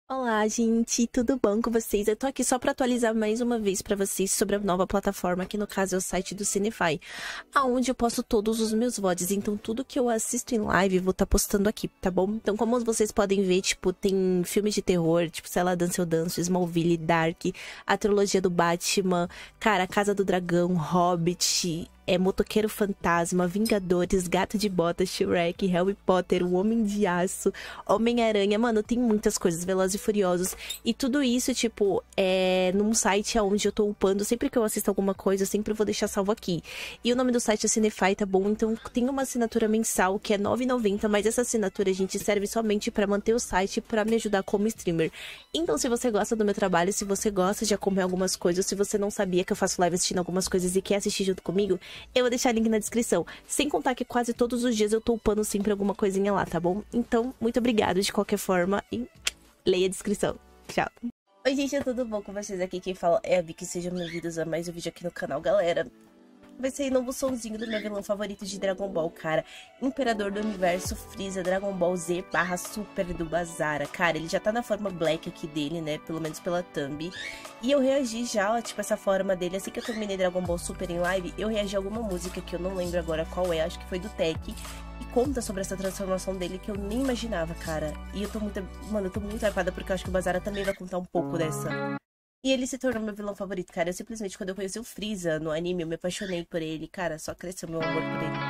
Olá, gente, tudo bom com vocês? Eu tô aqui só pra atualizar mais uma vez pra vocês sobre a nova plataforma, que no caso é o site do Cinefy, aonde eu posto todos os meus VODs, então tudo que eu assisto em live eu vou estar postando aqui, tá bom? Então como vocês podem ver, tipo, tem filmes de terror, tipo, sei lá, Dança Eu Danço, Smallville, Dark, a trilogia do Batman, cara, a Casa do Dragão, Hobbit... Motoqueiro Fantasma, Vingadores, Gato de Botas, Shrek, Harry Potter, O Homem de Aço, Homem-Aranha, mano, tem muitas coisas, Velozes e Furiosos, e tudo isso, tipo, num site onde eu tô upando, sempre que eu assisto alguma coisa, eu sempre vou deixar salvo aqui. E o nome do site é Cinefy, tá bom? Então tem uma assinatura mensal que é R$ 9,90, mas essa assinatura, gente, serve somente pra manter o site, pra me ajudar como streamer. Então, se você gosta do meu trabalho, se você gosta de acompanhar algumas coisas, se você não sabia que eu faço live assistindo algumas coisas e quer assistir junto comigo, eu vou deixar o link na descrição. Sem contar que quase todos os dias eu tô upando sempre alguma coisinha lá, tá bom? Então, muito obrigado de qualquer forma e leia a descrição. Tchau. Oi, gente, tudo bom com vocês? Aqui quem fala é a Vicky. Sejam bem-vindos a mais um vídeo aqui no canal, galera. Vai ser novo sonzinho do meu vilão favorito de Dragon Ball, cara. Imperador do Universo, Freeza, Dragon Ball Z / Super do Bazara. Cara, ele já tá na forma Black aqui dele, né? Pelo menos pela thumb. E eu reagi já, tipo, essa forma dele. Assim que eu terminei Dragon Ball Super em live, eu reagi a alguma música que eu não lembro agora qual é. Acho que foi do Tech. E conta sobre essa transformação dele que eu nem imaginava, cara. E eu tô muito... Mano, eu tô muito hypada porque eu acho que o Bazara também vai contar um pouco dessa... E ele se tornou meu vilão favorito, cara. Eu simplesmente, quando eu conheci o Freeza no anime, eu me apaixonei por ele. Cara, só cresceu meu amor por ele.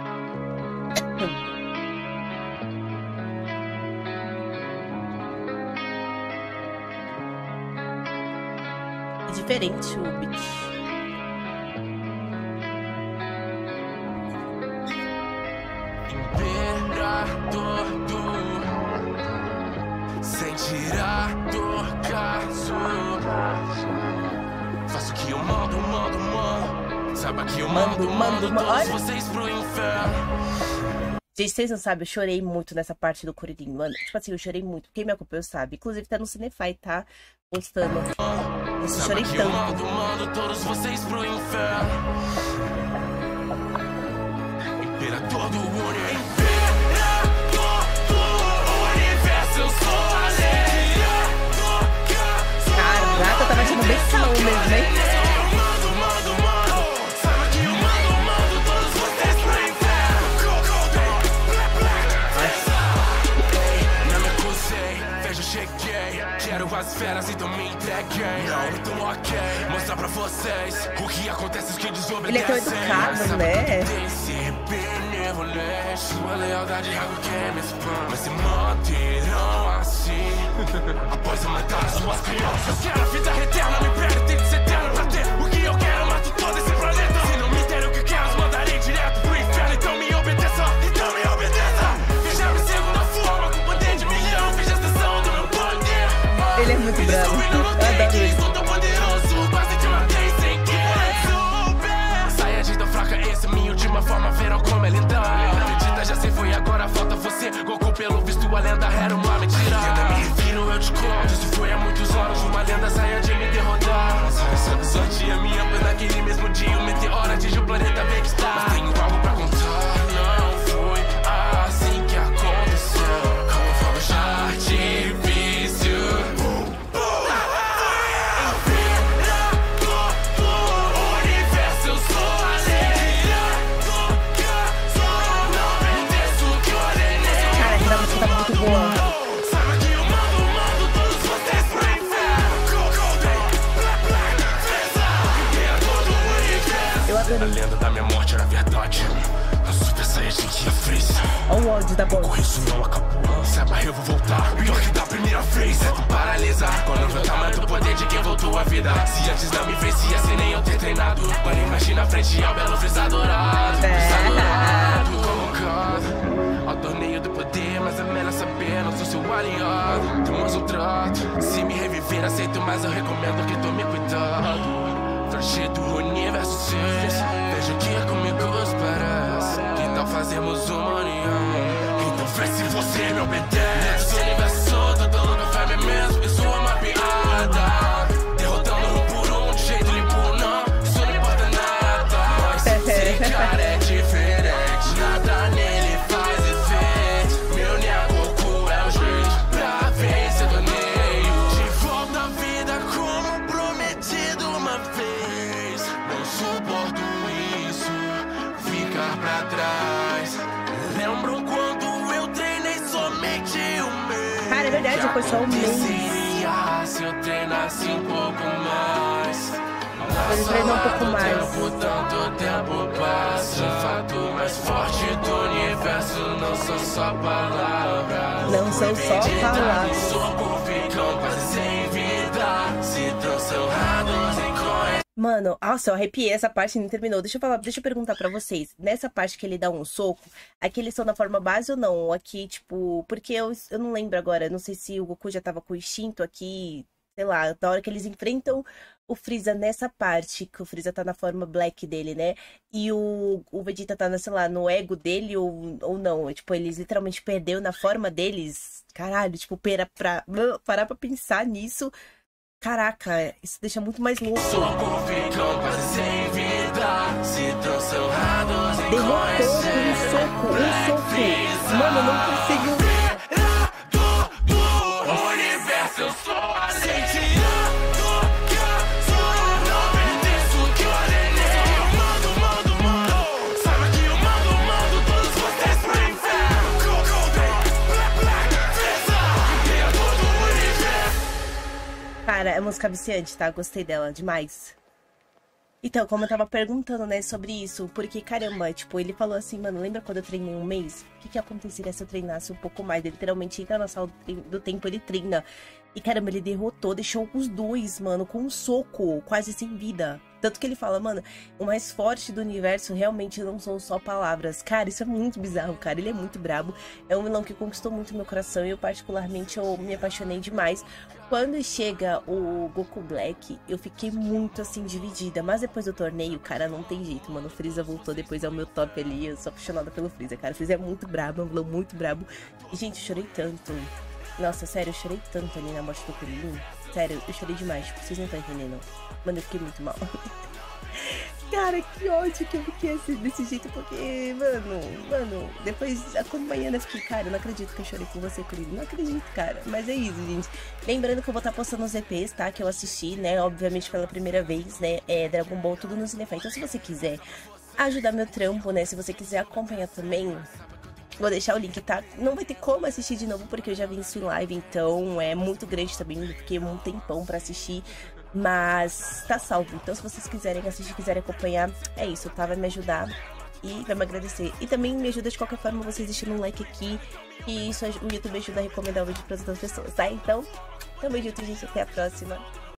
É diferente o beat. Imperador do... Sem tirar do caso. Faço o que eu mando. Saiba que eu mando todos vocês pro inferno. Gente, vocês não sabem, eu chorei muito nessa parte do Kuririn, mano. Tipo assim, eu chorei muito. Quem me acompanhou sabe. Inclusive tá no Cinefy, tá? Postando. Eu chorei tanto. Eu mando todos vocês pro inferno. Imperador do universo. Eu sou a lei. Caraca, tá mais bem slow mesmo, né? Quero as feras, então me entreguei. Não, então ok, mostrar pra vocês o que acontece, os que desobedecem. Ele é tão educado, né? Sua lealdade é algo que me expõe, mas se manterão assim após eu matar as suas crianças. Eu quero a vida eterna, me império tem que ser eterno pra ter o que eu quero, mato todo esse planeta. Se não me der o que quero, os mandarei direto pro inferno. Então me obedeça, veja-me segunda forma, com poder de milhão, veja a extensão do meu poder. Ele é muito bravo, eu adoro ele. Sou tão poderoso, quase te matei sem querer. Saiyajin tão fraca, essa é minha última forma, verão como é linda. Acredita, já se foi, agora falta você. Goku pelo visto, a lenda era uma mentira. Ainda me refiro, eu te conto. Isso foi há muitos anos, uma lenda Saiyajin me derrotar. Só tinha minha pena naquele mesmo dia. O meteoro atingiu o planeta bem que está. Mas tenho algo pra contar, não foi assim que aconteceu. Como fogo de artifício. Tá muito boa. Eu adorei. A lenda da minha morte era verdade. A Super Saiyajin que ia Freeza. Olha o ódio da bola. Com isso não acabou. Saiba, eu vou voltar. Pior que da primeira vez. É tu paralisar. Quando eu ver o tamanho do poder de quem voltou à vida. Se antes não me vencia, sem nem eu ter treinado. Agora imagina a frente ao belo Freeza dourado. Convocado ao torneio do poder, mas é melhor saber, não sou seu aliado. Temos um trato. Se me reviver, aceito, mas eu recomendo que tome cuidado. Flash do universo 6. Veja que é comigo os parece. Que tal fazermos uma união? Então vê se você me obedece. Nesse universo, todo lugar vai mesmo. Isso é uma piada. Derrotando um por um, de jeito limpo, não. Isso não importa nada. Mas esse cara é diferente. Nada nele faz efeito. Meu Goku é o jeito pra vencer do foi só um mês. Se eu treinasse um pouco mais. Ele treinou um pouco mais. Tanto tempo passa. O fato mais forte do universo não são só palavras. Não são só palavras. Soco ficam quase sem vida. Se tão raros em conhecer. Mano, nossa, eu arrepiei, essa parte não terminou. Deixa eu perguntar pra vocês. Nessa parte que ele dá um soco, aqui eles estão na forma base ou não? Ou aqui, tipo... Porque eu não lembro agora. Não sei se o Goku já tava com o instinto aqui. Sei lá, na hora que eles enfrentam o Freeza nessa parte, que o Freeza tá na forma Black dele, né? E o Vegeta tá, sei lá, no ego dele ou não. Tipo, eles literalmente perdeu na forma deles. Caralho, tipo, parar pra pensar nisso... Caraca, isso deixa muito mais louco. Derrotou um soco. Mano, eu não consigo. Cara, é música viciante, tá? Gostei dela demais. Então, como eu tava perguntando, né, sobre isso, porque, caramba, tipo, ele falou assim, mano, lembra quando eu treinei um mês? O que aconteceria se eu treinasse um pouco mais? Ele literalmente entra na sala do tempo, ele treina. E, caramba, ele derrotou, deixou os dois, mano, com um soco, quase sem vida. Tanto que ele fala, mano, o mais forte do universo realmente não são só palavras. Cara, isso é muito bizarro, cara. Ele é muito brabo. É um vilão que conquistou muito meu coração e eu, particularmente, eu me apaixonei demais. Quando chega o Goku Black, eu fiquei muito, assim, dividida. Mas depois do torneio, cara, não tem jeito, mano. O Freeza voltou, depois é o meu top ali. Eu sou apaixonada pelo Freeza, cara. O Freeza é muito brabo, é um vilão muito brabo. E, gente, eu chorei tanto. Nossa, sério, eu chorei tanto ali na morte do Kuririn. Sério, eu chorei demais. Tipo, vocês não estão entendendo. Mano, eu fiquei muito mal. Cara, que ódio que eu fiquei assim, desse jeito, porque, mano, depois acompanhando eu fiquei, cara, eu não acredito que eu chorei com você, Kuririn. Não acredito, cara. Mas é isso, gente. Lembrando que eu vou estar postando os EPs, tá? Que eu assisti, né? Obviamente pela primeira vez, né? É Dragon Ball, tudo no Cinefy. Então, se você quiser ajudar meu trampo, né? Se você quiser acompanhar também, vou deixar o link, tá? Não vai ter como assistir de novo, porque eu já vi isso em live, então é muito grande também, porque um tempão pra assistir, mas tá salvo. Então, se vocês quiserem assistir, quiserem acompanhar, é isso, tá? Vai me ajudar e vai me agradecer. E também me ajuda de qualquer forma vocês deixando um like aqui, e isso o YouTube ajuda a recomendar o vídeo para outras pessoas, tá? Então, tamo junto, gente, até a próxima.